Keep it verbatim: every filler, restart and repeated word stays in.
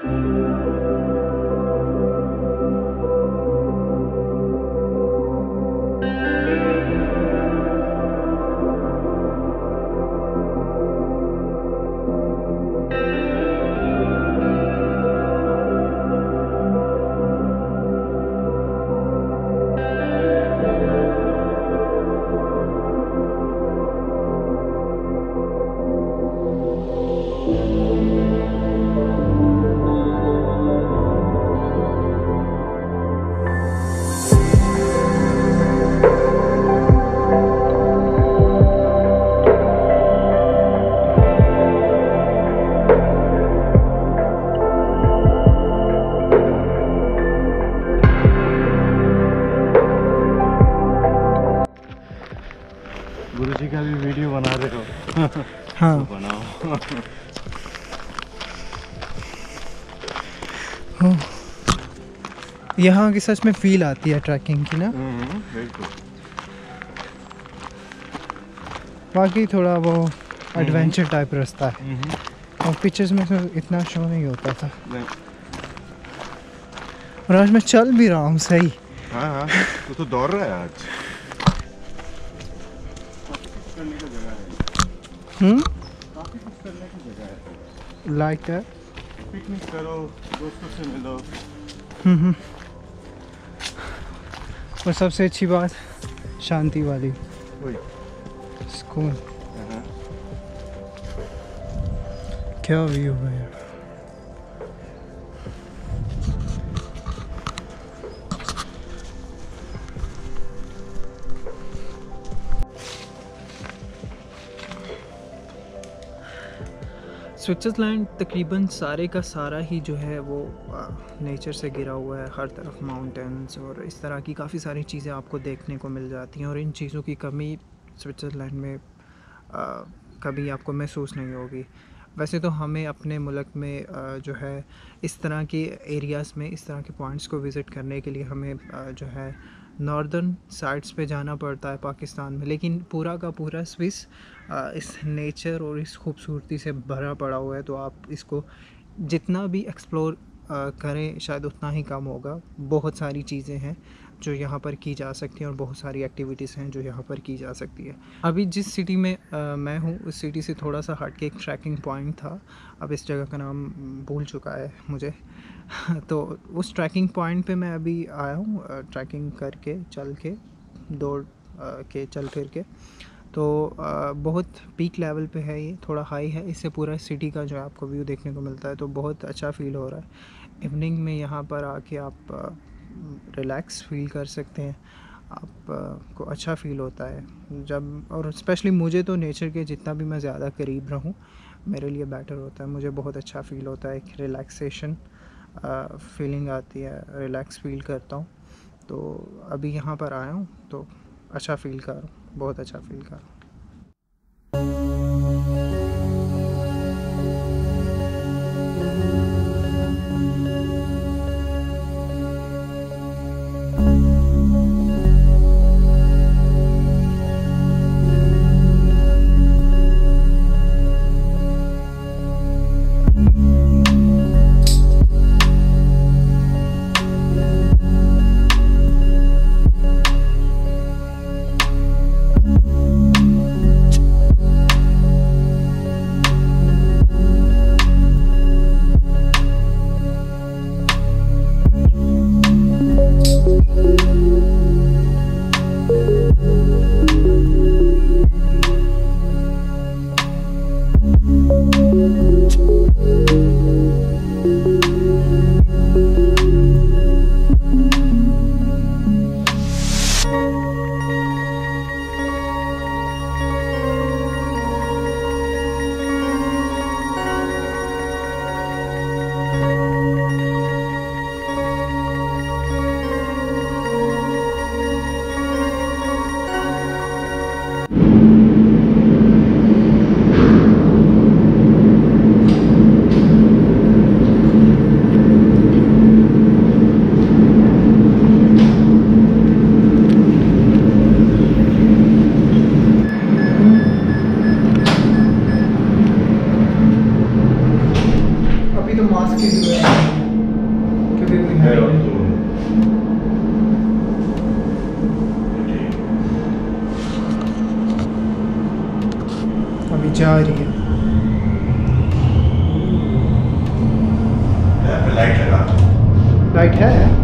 गुरुजी का भी वीडियो बना रहे हो? हाँ तो बनाओ। हाँ। यहाँ की सच में फील आती है ट्रैकिंग की ना। बिल्कुल। बाकी थोड़ा वो एडवेंचर टाइप रास्ता है और पिक्चर्स में तो इतना शो नहीं होता था। और आज मैं चल भी रहा हूँ सही। हाँ हाँ, तो तो दौड़ रहा है आज। करने की जगह है। हम्म काफी कुछ करने की जगह है। Like that. पिकनिक करो, दोस्तों से मिलो। हम्म हम्म। और सबसे अच्छी बात शांति वाली, वही सुकून। क्या व्यू है यार। स्विट्ज़रलैंड तकरीबन सारे का सारा ही जो है वो नेचर से घिरा हुआ है। हर तरफ माउंटेन्स और इस तरह की काफ़ी सारी चीज़ें आपको देखने को मिल जाती हैं और इन चीज़ों की कमी स्विट्ज़रलैंड में आ, कभी आपको महसूस नहीं होगी। वैसे तो हमें अपने मुल्क में आ, जो है इस तरह के एरियाज़ में इस तरह के पॉइंट्स को विज़िट करने के लिए हमें आ, जो है नॉर्दर्न साइड्स पे जाना पड़ता है पाकिस्तान में, लेकिन पूरा का पूरा स्विस इस नेचर और इस खूबसूरती से भरा पड़ा हुआ है। तो आप इसको जितना भी एक्सप्लोर करें शायद उतना ही कम होगा। बहुत सारी चीज़ें हैं जो यहाँ पर की जा सकती हैं और बहुत सारी एक्टिविटीज़ हैं जो यहाँ पर की जा सकती है। अभी जिस सिटी में आ, मैं हूँ उस सिटी से थोड़ा सा हट के एक ट्रैकिंग पॉइंट था, अब इस जगह का नाम भूल चुका है मुझे। तो उस ट्रैकिंग पॉइंट पे मैं अभी आया हूँ, ट्रैकिंग करके चल के दौड़ के चल फिर के। तो आ, बहुत पीक लेवल पे है, ये थोड़ा हाई है, इससे पूरा सिटी का जो है आपको व्यू देखने को मिलता है। तो बहुत अच्छा फ़ील हो रहा है। इवनिंग में यहाँ पर आके आप रिलैक्स फील कर सकते हैं, आप आ, को अच्छा फ़ील होता है जब। और स्पेशली मुझे तो नेचर के जितना भी मैं ज़्यादा करीब रहूँ मेरे लिए बेटर होता है। मुझे बहुत अच्छा फ़ील होता है, एक रिलैक्सेशन फीलिंग आती है, रिलैक्स फील करता हूँ। तो अभी यहाँ पर आया हूँ तो अच्छा फ़ील कर रहा हूँ, बहुत अच्छा फ़ील कर रहा हूँ। मास्क की जरूरत है क्योंकि कोई है नहीं। अभी जा रही है। लाइट लगा, लाइट है।